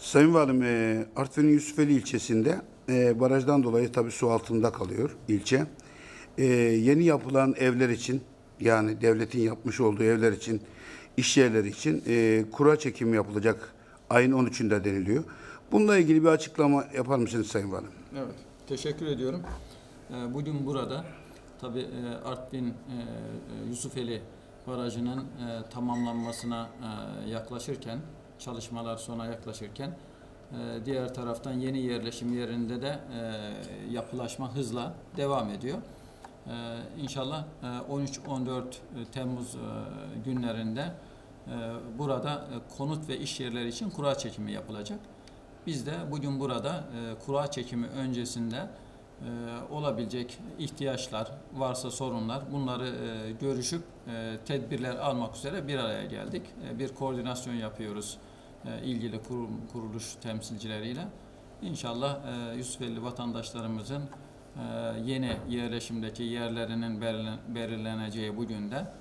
Sayın Valim, Artvin'in Yusufeli ilçesinde barajdan dolayı tabii su altında kalıyor ilçe. Yeni yapılan evler için, yani devletin yapmış olduğu evler için, iş yerleri için kura çekimi yapılacak ayın 13'ünde deniliyor. Bununla ilgili bir açıklama yapar mısınız Sayın Valim? Evet, teşekkür ediyorum. Bugün burada tabii Artvin Yusufeli Barajı'nın tamamlanmasına yaklaşırken, çalışmalar sona yaklaşırken, diğer taraftan yeni yerleşim yerinde de yapılaşma hızla devam ediyor. İnşallah 13-14 Temmuz günlerinde burada konut ve iş yerleri için kura çekimi yapılacak. Biz de bugün burada kura çekimi öncesinde olabilecek ihtiyaçlar, varsa sorunlar, bunları görüşüp tedbirler almak üzere bir araya geldik. Bir koordinasyon yapıyoruz ilgili kuruluş temsilcileriyle. İnşallah Yusufeli vatandaşlarımızın yeni yerleşimdeki yerlerinin belirleneceği bugün de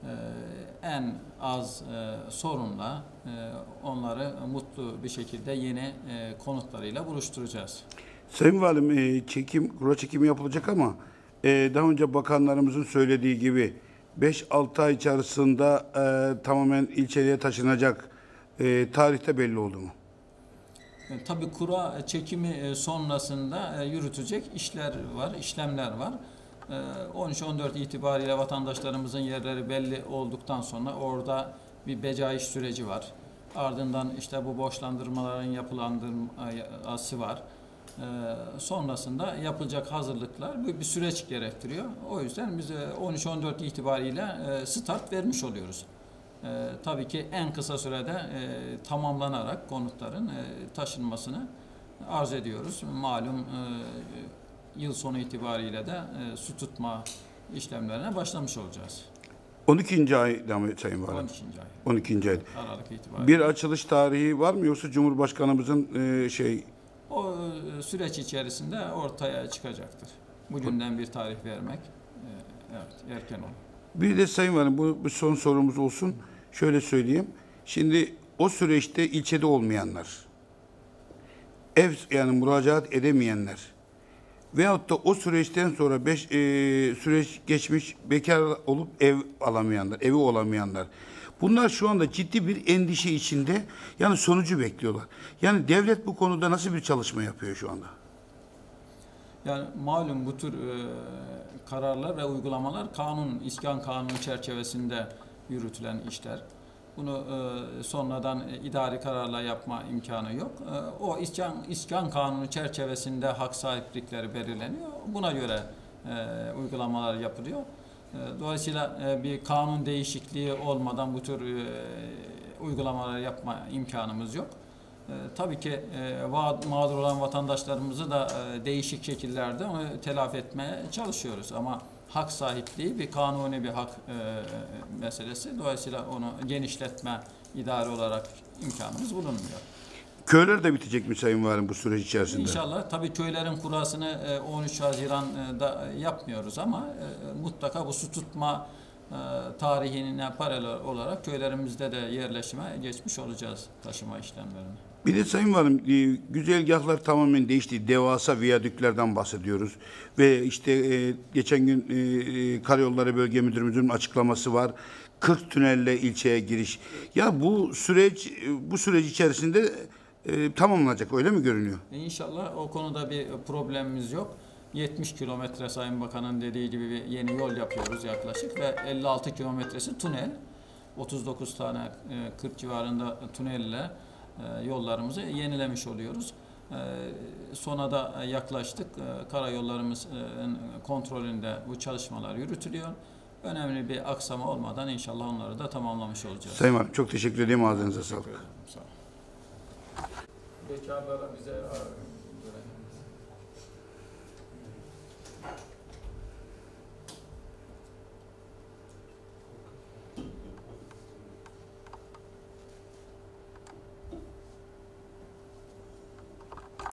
en az sorunla onları mutlu bir şekilde yeni konutlarıyla buluşturacağız. Sayın Valim, kura çekimi yapılacak ama daha önce bakanlarımızın söylediği gibi 5-6 ay içerisinde tamamen ilçeye taşınacak tarihte belli oldu mu? Tabii kura çekimi sonrasında yürütecek işlemler var. 13-14 itibariyle vatandaşlarımızın yerleri belli olduktan sonra orada bir becaiş süreci var. Ardından işte bu boşlandırmaların yapılandırması var. Sonrasında yapılacak hazırlıklar bir süreç gerektiriyor. O yüzden biz 13-14 itibariyle start vermiş oluyoruz. Tabii ki en kısa sürede tamamlanarak konutların taşınmasını arz ediyoruz. Malum yıl sonu itibariyle de su tutma işlemlerine başlamış olacağız. 12. ayda mı Sayın Valim? 12. ay. 12. ay. Aralık itibariyle. Bir açılış tarihi var mı yoksa Cumhurbaşkanımızın O süreç içerisinde ortaya çıkacaktır. Bugünden bir tarih vermek evet, erken olur. Bir de Sayın Valim, bu son sorumuz olsun. Şöyle söyleyeyim. Şimdi o süreçte ilçede olmayanlar, yani müracaat edemeyenler veyahut da o süreçten sonra süreç geçmiş bekar olup evi olamayanlar. Bunlar şu anda ciddi bir endişe içinde, yani sonucu bekliyorlar. Yani devlet bu konuda nasıl bir çalışma yapıyor şu anda? Yani malum bu tür kararlar ve uygulamalar iskan kanunu çerçevesinde yürütülen işler. Bunu sonradan idari kararla yapma imkanı yok. O iskan kanunu çerçevesinde hak sahiplikleri belirleniyor. Buna göre uygulamalar yapılıyor. Dolayısıyla bir kanun değişikliği olmadan bu tür uygulamalar yapma imkanımız yok. Tabii ki mağdur olan vatandaşlarımızı da değişik şekillerde onu telafi etmeye çalışıyoruz. Ama hak sahipliği bir kanuni bir hak meselesi. Dolayısıyla onu genişletme idari olarak imkanımız bulunmuyor. Köyler de bitecek mi Sayın Valim bu süreç içerisinde? İnşallah. Tabii köylerin kurasını 13 Haziran'da yapmıyoruz ama mutlaka bu su tutma tarihine paralel olarak köylerimizde de yerleşime geçmiş olacağız taşıma işlemlerini. Bir de Sayın Valim, güzergahlar tamamen değişti. Devasa viyadüklerden bahsediyoruz. Ve işte geçen gün Karayolları Bölge Müdürümüzün açıklaması var. 40 tünelle ilçeye giriş. Ya bu süreç içerisinde tamamlanacak, öyle mi görünüyor? İnşallah o konuda bir problemimiz yok. 70 kilometre Sayın Bakan'ın dediği gibi bir yeni yol yapıyoruz yaklaşık ve 56 kilometresi tünel. 39 tane 40 civarında tünelle yollarımızı yenilemiş oluyoruz. Sona da yaklaştık. Karayollarımızın kontrolünde bu çalışmalar yürütülüyor. Önemli bir aksama olmadan inşallah onları da tamamlamış olacağız. Sayın Valim, çok teşekkür ederim. Ağzınıza sağlık. Sağ olun. Bekarlara bize